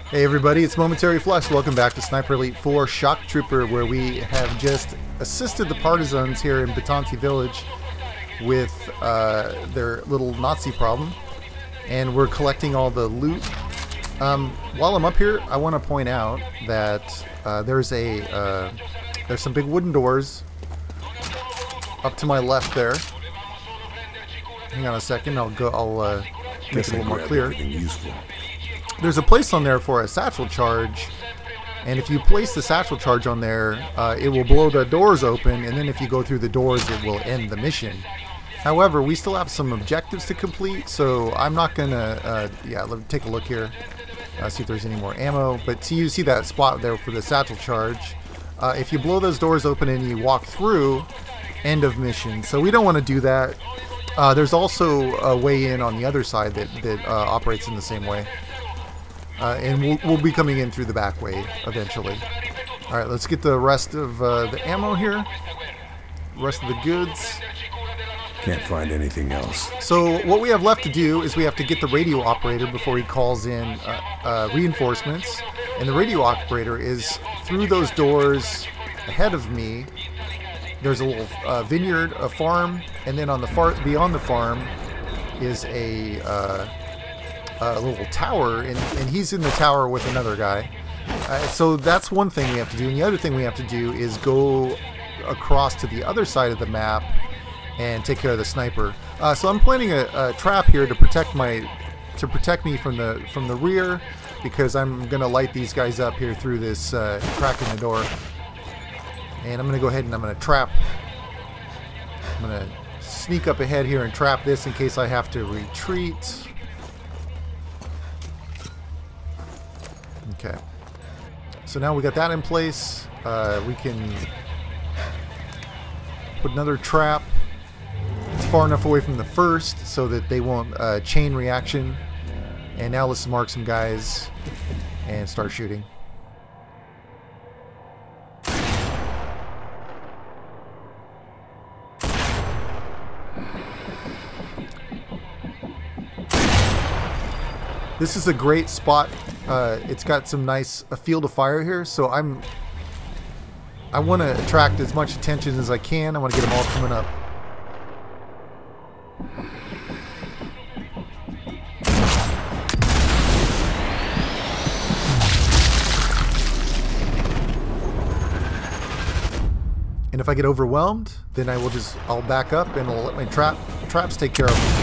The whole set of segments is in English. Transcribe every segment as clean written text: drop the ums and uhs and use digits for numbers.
Hey everybody, it's Momentary Flush. Welcome back to Sniper Elite 4 Shock Trooper, where we have just assisted the partisans here in Batanti Village with their little Nazi problem, and we're collecting all the loot. While I'm up here, I want to point out that there's some big wooden doors up to my left there. Hang on a second, I'll make it a little more clear. There's a place on there for a satchel charge, and if you place the satchel charge on there, it will blow the doors open, and then if you go through the doors, it will end the mission. However, we still have some objectives to complete, so I'm not gonna, let me take a look here, see if there's any more ammo. But you see that spot there for the satchel charge. If you blow those doors open and you walk through, end of mission. So we don't want to do that. There's also a way in on the other side that operates in the same way. And we'll be coming in through the back way eventually. Alright, let's get the rest of the ammo here. Rest of the goods. Can't find anything else. So what we have left to do is we have to get the radio operator before he calls in reinforcements. And the radio operator is through those doors ahead of me. There's a little vineyard, a farm, and then on the beyond the farm is a little tower, and he's in the tower with another guy. So that's one thing we have to do, and the other thing we have to do is go across to the other side of the map and take care of the sniper. So I'm planning a trap here to protect me from the rear, because I'm gonna light these guys up here through this crack in the door. And I'm gonna go ahead and I'm gonna sneak up ahead here and trap this in case I have to retreat. Okay, so now we got that in place. We can put another trap. It's far enough away from the first so that they won't chain reaction. And now let's mark some guys and start shooting. This is a great spot. It's got some nice field of fire here, so I want to attract as much attention as I can. I want to get them all coming up. And if I get overwhelmed, then I'll back up and I'll let my traps take care of them.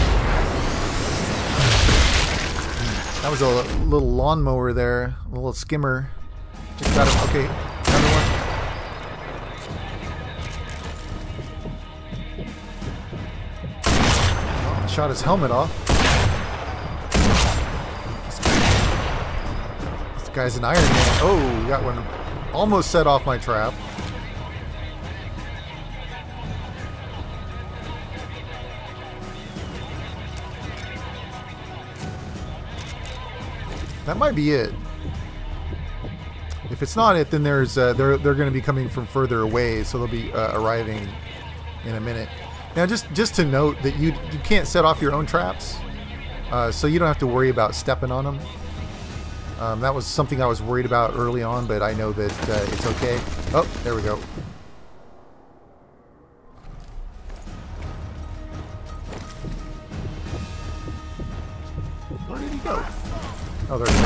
That was a little lawnmower there, a little skimmer. Just got him. Okay, another one. Oh, I shot his helmet off. This guy's an Iron Man. Oh, we got one. Almost set off my trap. That might be it. If it's not it, then there's they're going to be coming from further away, so they'll be arriving in a minute. Now, just to note that you can't set off your own traps, so you don't have to worry about stepping on them. That was something I was worried about early on, but I know that it's okay. Oh, there we go. Where did he go? Oh, there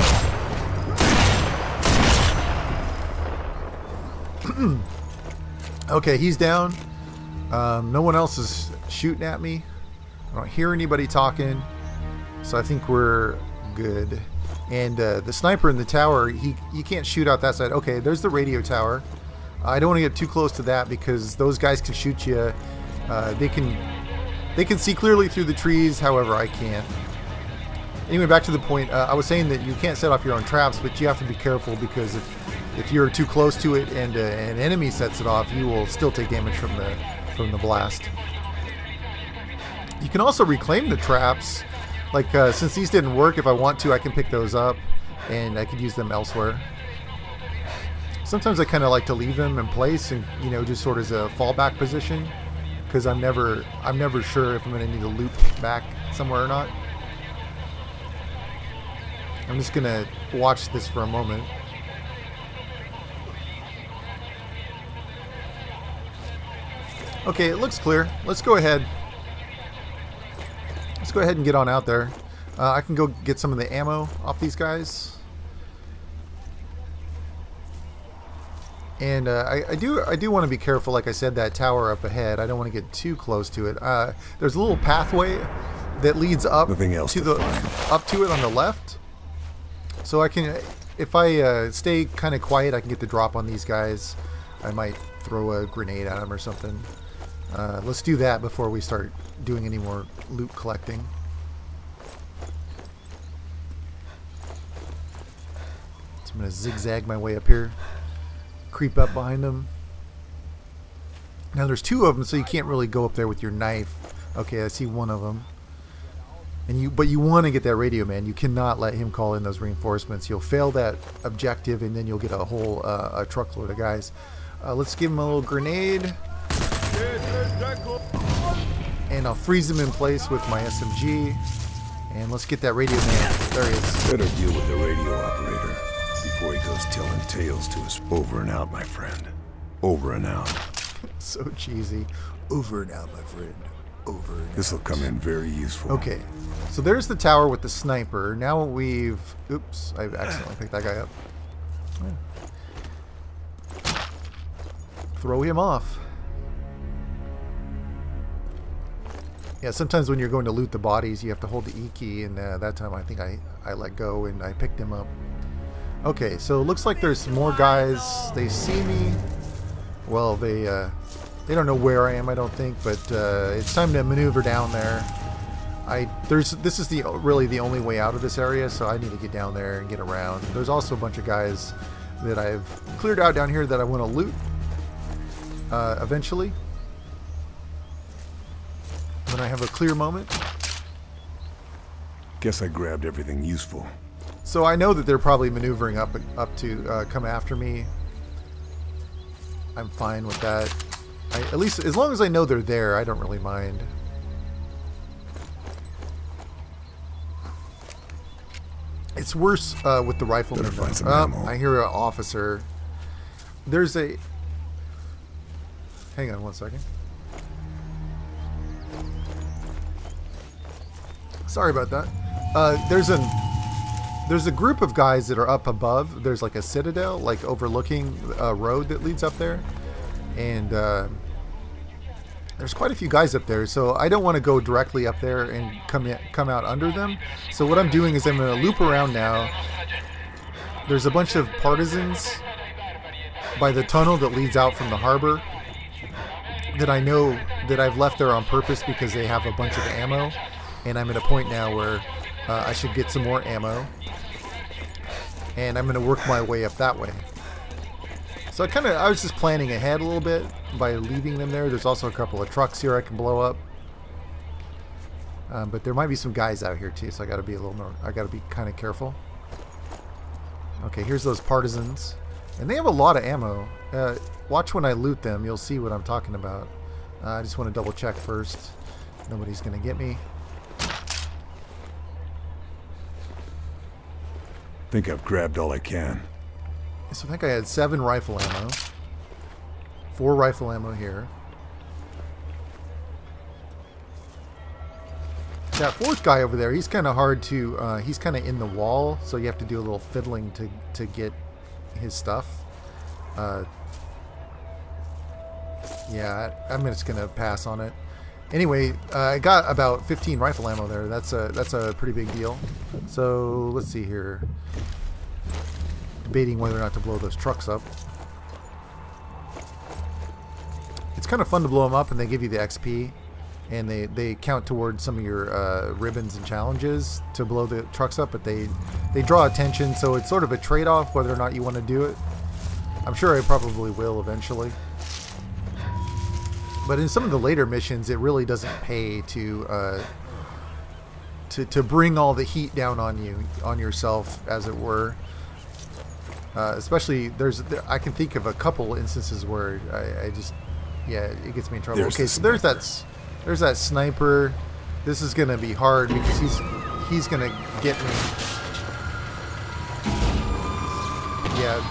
we go. Okay, he's down. No one else is shooting at me. I don't hear anybody talking, so I think we're good. And the sniper in the tower, you can't shoot out that side. Okay, there's the radio tower. I don't want to get too close to that because those guys can shoot you. They can see clearly through the trees. However, I can't. Anyway, back to the point. I was saying that you can't set off your own traps, but you have to be careful, because if you're too close to it and an enemy sets it off, you will still take damage from the blast. You can also reclaim the traps. Like since these didn't work, if I want to, I can pick those up and I could use them elsewhere. Sometimes I kind of like to leave them in place and just sort of as a fallback position, because I'm never sure if I'm going to need to loop back somewhere or not. I'm just gonna watch this for a moment. Okay, it looks clear. Let's go ahead. Let's go ahead and get on out there. I can go get some of the ammo off these guys. And I do want to be careful. Like I said, that tower up ahead, I don't want to get too close to it. There's a little pathway that leads up to it on the left. So I can, if I stay kind of quiet, I can get the drop on these guys. I might throw a grenade at them or something. Let's do that before we start doing any more loot collecting. So I'm going to zigzag my way up here. Creep up behind them. Now there's two of them, so you can't really go up there with your knife. Okay, I see one of them. But you want to get that radio man. You cannot let him call in those reinforcements. You'll fail that objective, and then you'll get a whole a truckload of guys. Let's give him a little grenade. And I'll freeze him in place with my SMG. And let's get that radio man. There he is. Better deal with the radio operator before he goes telling tales to us. Over and out, my friend. Over and out. So cheesy. Over and out, my friend. Over and out. This'll come in very useful. Okay. So there's the tower with the sniper. Now we've... Oops. I accidentally picked that guy up. Yeah. Throw him off. Yeah, sometimes when you're going to loot the bodies, you have to hold the E key, and that time I think I let go and I picked him up. Okay, so it looks like there's some more guys. They see me. Well, they don't know where I am, I don't think, but it's time to maneuver down there. This is really the only way out of this area, so I need to get down there and get around. There's also a bunch of guys that I've cleared out down here that I want to loot eventually. When I have a clear moment. Guess I grabbed everything useful. So I know that they're probably maneuvering up to come after me. I'm fine with that. At least as long as I know they're there, I don't really mind. It's worse with the rifleman. I hear an officer. There's a... Hang on one second. Sorry about that. There's a group of guys that are up above. There's like a citadel, like overlooking a road that leads up there, and there's quite a few guys up there. So I don't want to go directly up there and come out under them. So what I'm doing is I'm going to loop around now. There's a bunch of partisans by the tunnel that leads out from the harbor that I know that I've left there on purpose because they have a bunch of ammo. And I'm at a point now where I should get some more ammo. And I'm going to work my way up that way. So I was just planning ahead a little bit by leaving them there. There's also a couple of trucks here I can blow up. But there might be some guys out here too, so I got to be a little more. I got to be kind of careful. Okay, here's those partisans, and they have a lot of ammo. Watch when I loot them; you'll see what I'm talking about. I just want to double check first. Nobody's going to get me. Think I've grabbed all I can. So I think I had 7 rifle ammo. 4 rifle ammo here. That 4th guy over there, he's kind of hard to... he's kind of in the wall, so you have to do a little fiddling to get his stuff. Yeah, I'm just going to pass on it. Anyway, I got about 15 rifle ammo there. That's a pretty big deal. So let's see here. Debating whether or not to blow those trucks up. It's kind of fun to blow them up, and they give you the XP, and they count towards some of your ribbons and challenges to blow the trucks up. But they draw attention, so it's sort of a trade-off whether or not you want to do it. I'm sure I probably will eventually. But in some of the later missions, it really doesn't pay to bring all the heat down on yourself, as it were. Especially I can think of a couple instances where it gets me in trouble. Okay, so there's that sniper. This is gonna be hard because he's gonna get me. Yeah.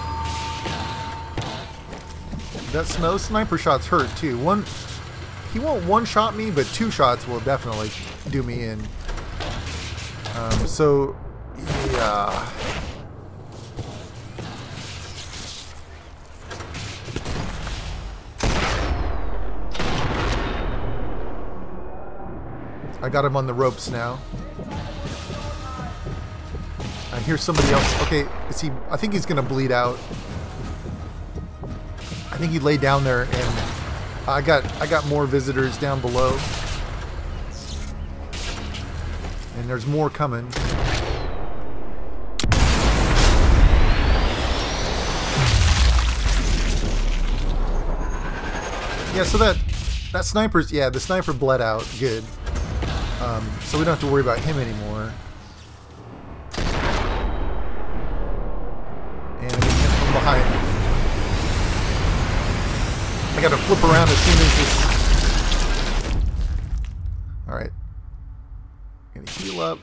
Those sniper shots hurt too. He won't one-shot me, but 2 shots will definitely do me in. So, yeah. I got him on the ropes now. I hear somebody else. Okay, is he? I think he's gonna bleed out. I think he laid down there, and I got more visitors down below, and there's more coming. Yeah, so that sniper's, yeah, the sniper bled out. Good. So we don't have to worry about him anymore. And I'm getting hit from behind. I gotta flip around as soon as this. Alright. Gonna heal up.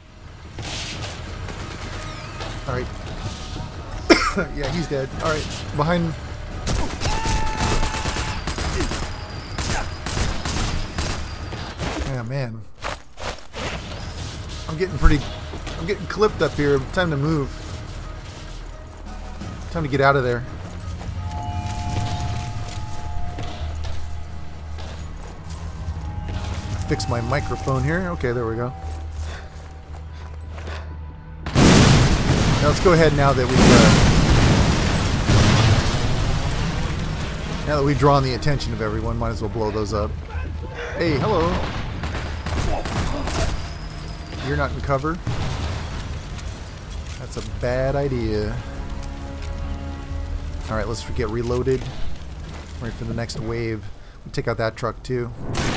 Alright. Yeah, he's dead. Alright, behind. Yeah, man. I'm getting clipped up here. Time to move. Time to get out of there. Fix my microphone here. Okay, there we go. Now let's go ahead now that we've drawn the attention of everyone. Might as well blow those up. Hey, hello. You're not in cover. That's a bad idea. Alright, let's get reloaded. Wait for the next wave. We'll take out that truck too.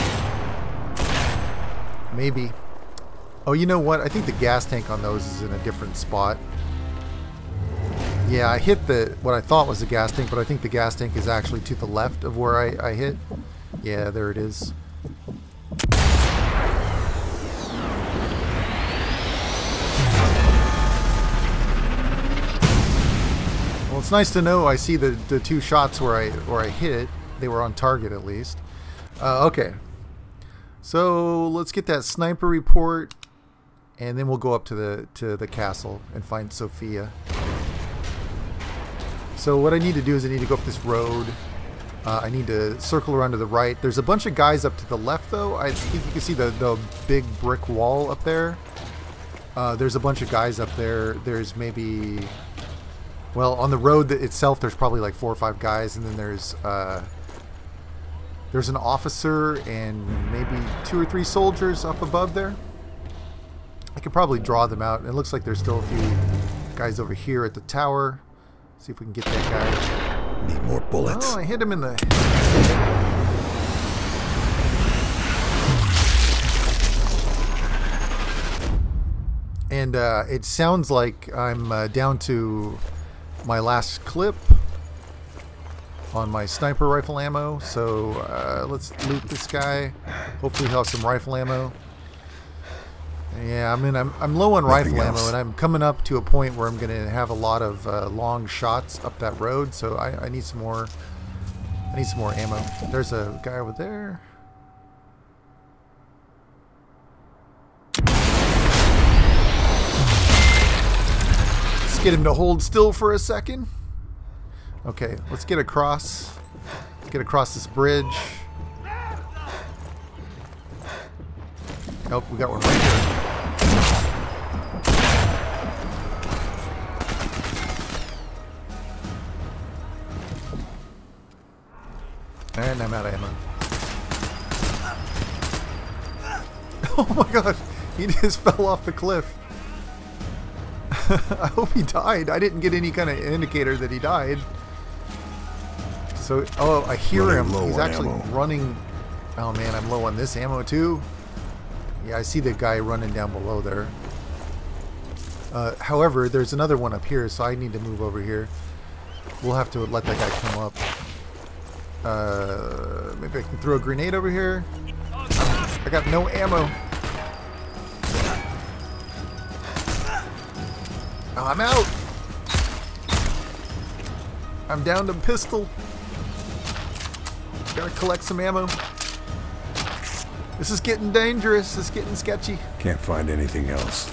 Maybe. Oh, you know what? I think the gas tank on those is in a different spot. Yeah, I hit what I thought was the gas tank, but I think the gas tank is actually to the left of where I hit. Yeah, there it is. Well, it's nice to know I see the 2 shots where I hit it. They were on target at least. Okay. So let's get that sniper report, and then we'll go up to the castle and find Sophia. So what I need to do is I need to go up this road. I need to circle around to the right. There's a bunch of guys up to the left, though. I think you can see the big brick wall up there. There's a bunch of guys up there. There's maybe, well, on the road itself, there's probably like 4 or 5 guys, and then there's an officer and maybe 2 or 3 soldiers up above there. I could probably draw them out. It looks like there's still a few guys over here at the tower. See if we can get that guy. Need more bullets. Oh, I hit him in the... And it sounds like I'm down to my last clip on my sniper rifle ammo. So let's loot this guy. Hopefully he'll have some rifle ammo. Yeah, I mean, I'm low on rifle ammo, and I'm coming up to a point where I'm going to have a lot of long shots up that road. So I need some more. I need some more ammo. There's a guy over there. Let's get him to hold still for a second. Okay, let's get across. Let's get across this bridge. Oh, we got one right here. And I'm out of ammo. Oh my gosh, he just fell off the cliff. I hope he died. I didn't get any kind of indicator that he died. So, oh, I hear him. He's actually running. Oh man, I'm low on this ammo too. Yeah, I see the guy running down below there. However, there's another one up here, so I need to move over here. We'll have to let that guy come up. Maybe I can throw a grenade over here. I got no ammo. Oh, I'm out. I'm down to pistol. Gotta collect some ammo. This is getting dangerous. This is getting sketchy. Can't find anything else.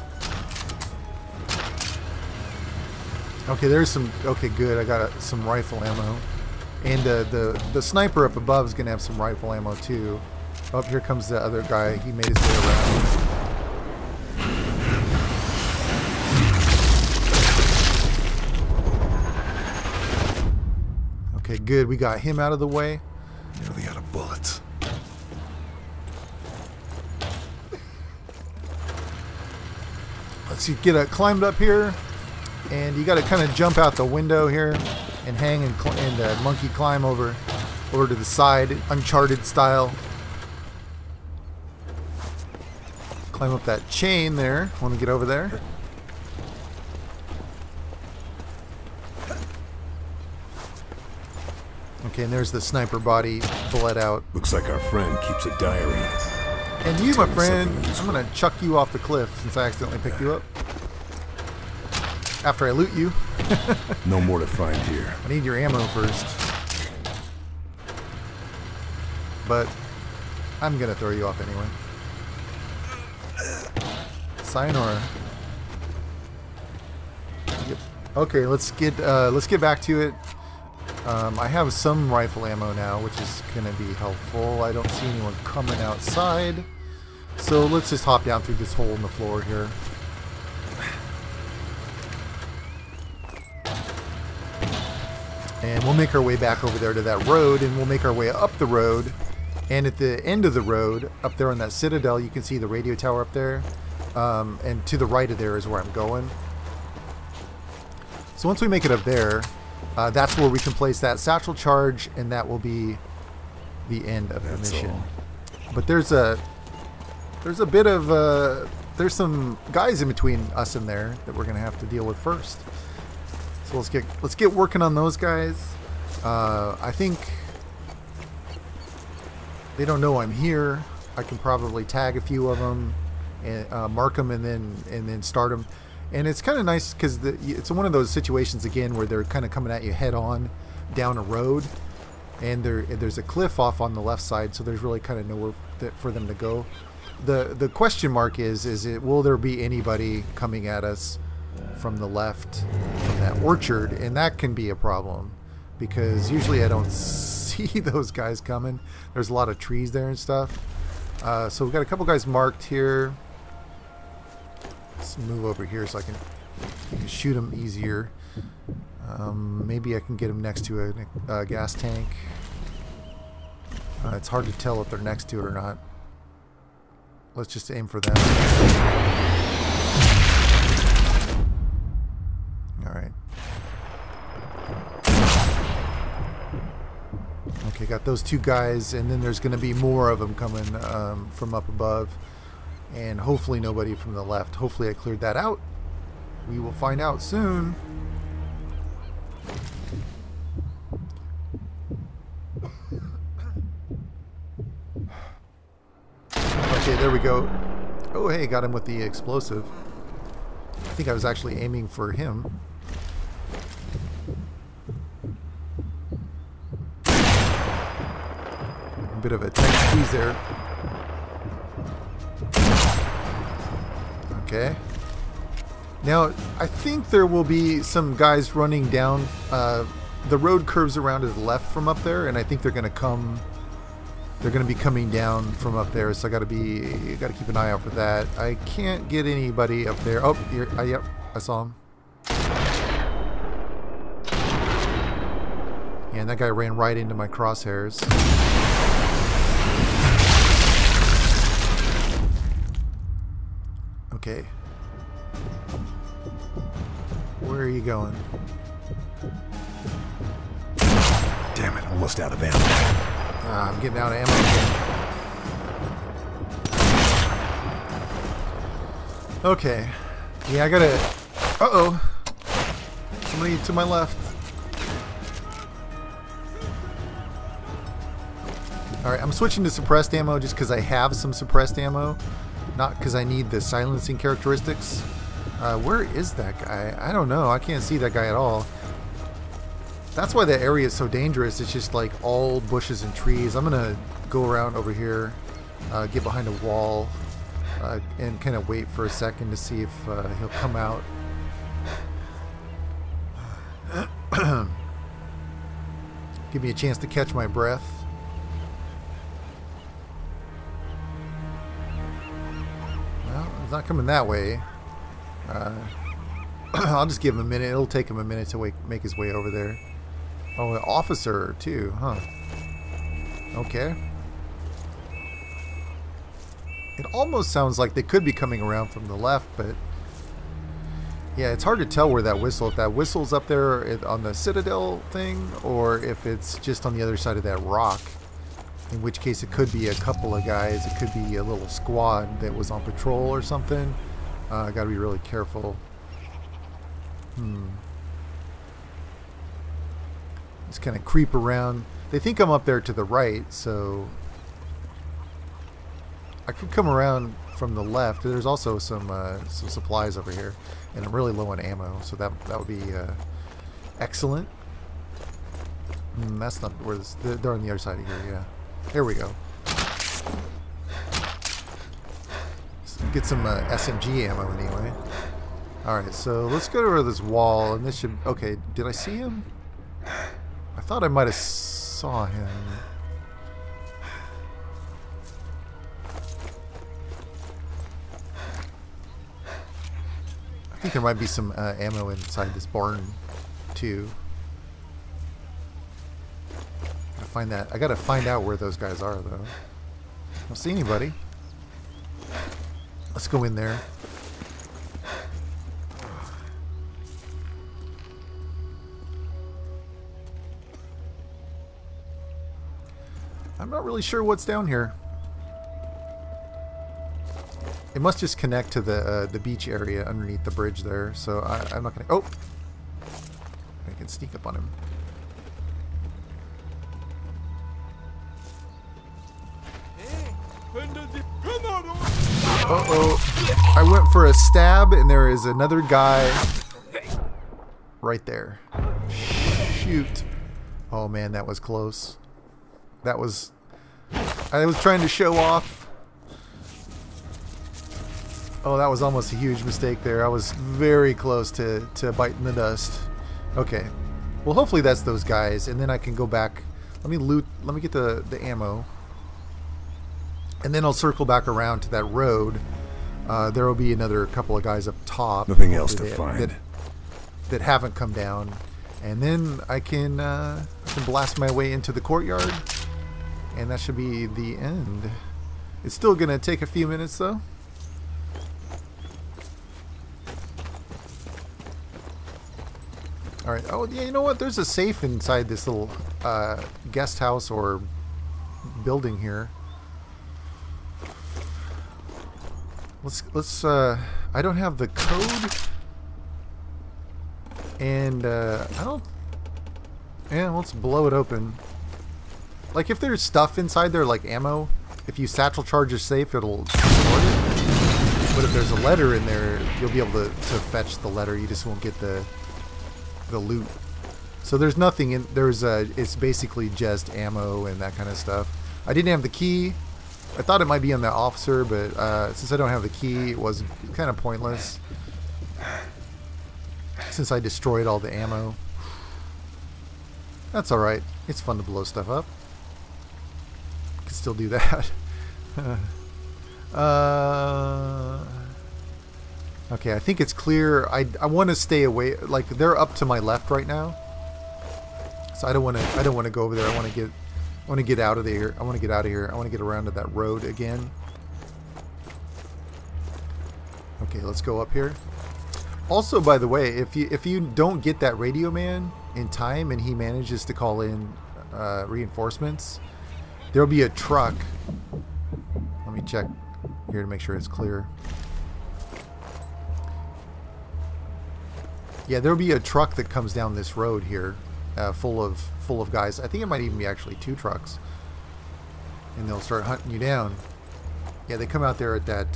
Okay, there's some... Okay, good. I got some rifle ammo. And the sniper up above is going to have some rifle ammo, too. Oh, here comes the other guy. He made his way around. Okay, good. We got him out of the way. Nearly out of bullets. Let's see, climbed up here. And you got to kind of jump out the window here and hang and monkey climb over to the side, Uncharted style. Climb up that chain there when we get over there. Okay, and there's the sniper body bled out. Looks like our friend keeps a diary. And you, my friend, I'm going to chuck you off the cliff since I accidentally picked you up. After I loot you. No more to find here. I need your ammo first. But I'm going to throw you off anyway. Sayonara. Yep. Okay, let's get back to it. I have some rifle ammo now, which is going to be helpful. I don't see anyone coming outside. So let's just hop down through this hole in the floor here. And we'll make our way back over there to that road, and we'll make our way up the road. And at the end of the road, up there on that citadel, you can see the radio tower up there. And to the right of there is where I'm going. So once we make it up there, that's where we can place that satchel charge, and that will be the end of the mission. All. But there's a bit of there's some guys in between us and there that we're gonna have to deal with first. So let's get working on those guys. I think they don't know I'm here. I can probably tag a few of them and mark them, and then start them. And it's kind of nice because it's one of those situations again where they're kind of coming at you head on down a road, and there's a cliff off on the left side, so there's really kind of nowhere for them to go. The question mark is will there be anybody coming at us from the left from that orchard? And that can be a problem because usually I don't see those guys coming. There's a lot of trees there and stuff. So we've got a couple guys marked here. Let's move over here so I can shoot them easier. Maybe I can get them next to a gas tank. It's hard to tell if they're next to it or not. Let's just aim for them. Alright. Okay, got those two guys, and then there's going to be more of them coming from up above. And hopefully nobody from the left. Hopefully I cleared that out. We will find out soon. Okay, there we go. Oh, hey, got him with the explosive. I think I was actually aiming for him. A bit of a tight squeeze there. Okay. Now, I think there will be some guys running down. The road curves around to the left from up there, and I think they're going to come. They're going to be coming down from up there, so I got to keep an eye out for that. I can't get anybody up there. Oh, here, yep, I saw him. Yeah, and that guy ran right into my crosshairs. Okay. Where are you going? Damn it, almost out of ammo. I'm getting out of ammo again. Okay. Yeah, I gotta... Uh-oh. Somebody to my left. Alright, I'm switching to suppressed ammo just because I have some suppressed ammo. Not because I need the silencing characteristics. Where is that guy? I don't know. I can't see that guy at all. That's why that area is so dangerous. It's just like all bushes and trees. I'm gonna go around over here, get behind a wall, and kind of wait for a second to see if he'll come out. Give me a chance to catch my breath. Well, he's not coming that way. I'll just give him a minute. It'll take him a minute to make his way over there. Oh, an officer too, huh? Okay. It almost sounds like they could be coming around from the left, but yeah, it's hard to tell where that whistle, if that whistle's up there on the Citadel thing, or if it's just on the other side of that rock. In which case it could be a couple of guys, it could be a little squad that was on patrol or something. Gotta be really careful. Just kind of creep around. They think I'm up there to the right, so I could come around from the left. There's also some supplies over here, and I'm really low on ammo, so that would be excellent. That's not where they're on the other side of here. Yeah, there we go. Let's get some SMG ammo anyway. All right, so let's go to this wall, and this should. Okay, did I see him? I thought I might have saw him. I think there might be some ammo inside this barn too. I gotta find out where those guys are though. I don't see anybody. Let's go in there. I'm not really sure what's down here. It must just connect to the beach area underneath the bridge there. So I'm not gonna. Oh, I can sneak up on him. Uh-oh. I went for a stab, and there is another guy right there. Shoot. Oh man, that was close. That was... I was trying to show off. Oh, that was almost a huge mistake there. I was very close to biting the dust. Okay. Well, hopefully that's those guys, and then I can go back. Let me loot. Let me get the ammo. And then I'll circle back around to that road. There will be another couple of guys up top. Nothing else to find. That haven't come down. And then I can blast my way into the courtyard. And that should be the end. It's still going to take a few minutes, though. Alright. Oh, yeah, you know what? There's a safe inside this little guest house or building here. Let's I don't have the code. And I don't... Yeah, let's blow it open. Like, if there's stuff inside there, like ammo, if you satchel charge your safe, it'll sort it. But if there's a letter in there, you'll be able to fetch the letter. You just won't get the loot. So there's nothing in... it's basically just ammo and that kind of stuff. I didn't have the key. I thought it might be on the officer, but since I don't have the key, it was kind of pointless. Since I destroyed all the ammo. That's alright. It's fun to blow stuff up. Can still do that. Okay, I think it's clear. I want to stay away. Like, they're up to my left right now, so I don't want to go over there. I want to get out of there. I want to get out of here. I want to get around to that road again. Okay, let's go up here. Also, by the way, if you don't get that radio man in time and he manages to call in reinforcements, there'll be a truck. Let me check here to make sure it's clear. Yeah, there'll be a truck that comes down this road here, full of guys. I think it might even be actually 2 trucks, and they'll start hunting you down. Yeah, they come out there at that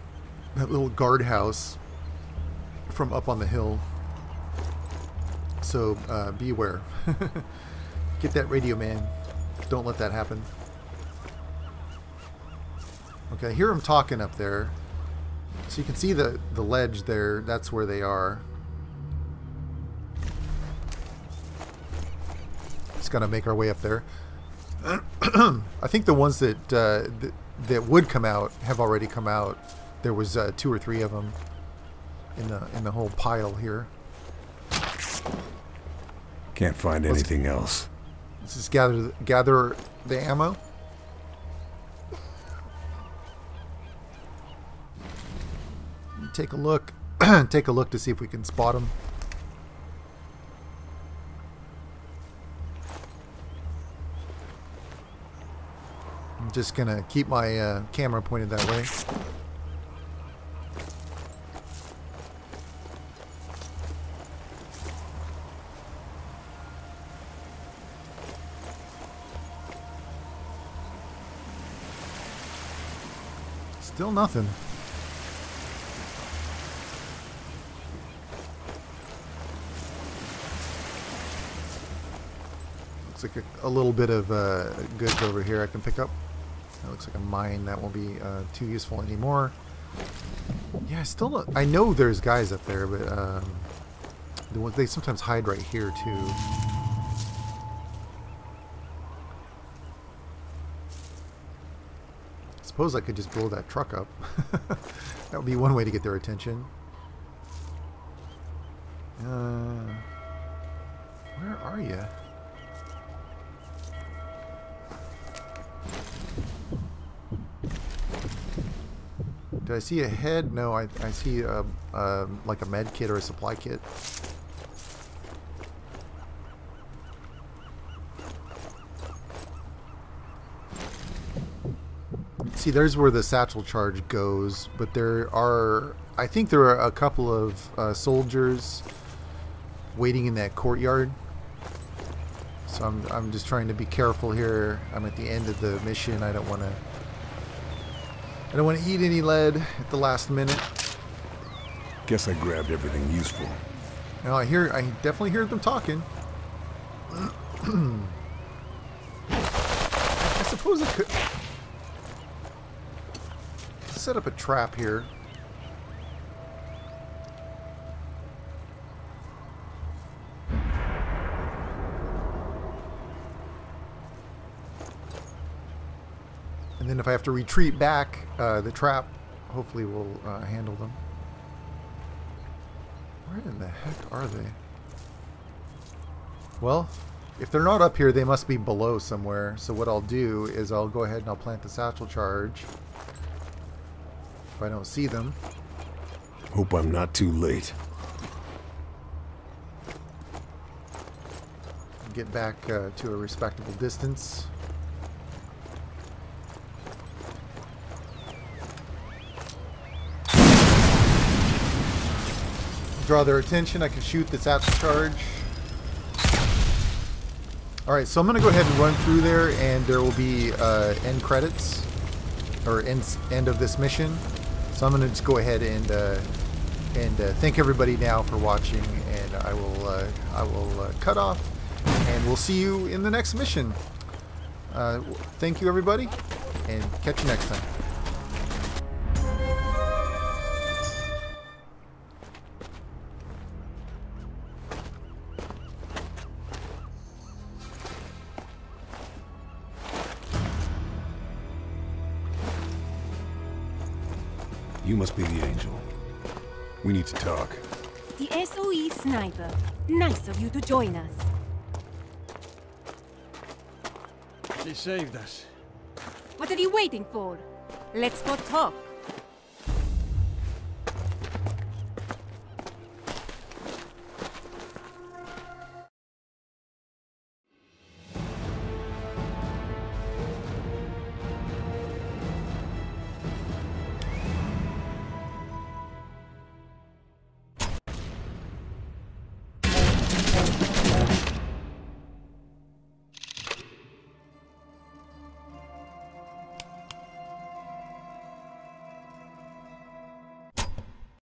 little guardhouse from up on the hill. So So beware. Get that radio, man. Don't let that happen. Okay, I hear them talking up there. So you can see the ledge there. That's where they are. Just gotta make our way up there. I think the ones that that would come out have already come out. There was 2 or 3 of them in the whole pile here. Can't find anything else. Let's just gather the ammo. Take a look. Take a look to see if we can spot them. I'm just gonna keep my camera pointed that way. Still nothing. Looks like a little bit of goods over here I can pick up. That looks like a mine. That won't be too useful anymore. Yeah, still not, I know there's guys up there, but they sometimes hide right here too. Suppose I could just blow that truck up. That would be one way to get their attention. Where are you? Did I see a head? No, I see like a med kit or a supply kit. See, there's where the satchel charge goes, but there are, I think there are a couple of soldiers waiting in that courtyard. So I'm just trying to be careful here. I'm at the end of the mission. I don't want to eat any lead at the last minute. Guess I grabbed everything useful. Now I definitely hear them talking. I suppose I could set up a trap here. And then if I have to retreat back, the trap hopefully will handle them. Where in the heck are they? Well, if they're not up here, they must be below somewhere. So what I'll do is I'll go ahead and I'll plant the satchel charge. If I don't see them. Hope I'm not too late. Get back to a respectable distance. Draw their attention. I can shoot the satchel charge. Alright, so I'm going to go ahead and run through there, and there will be end credits, or end of this mission. So I'm going to just go ahead and thank everybody now for watching, and I will cut off, and we'll see you in the next mission. Thank you, everybody, and catch you next time. You must be the angel. We need to talk. The SOE sniper. Nice of you to join us. She saved us. What are you waiting for? Let's go talk.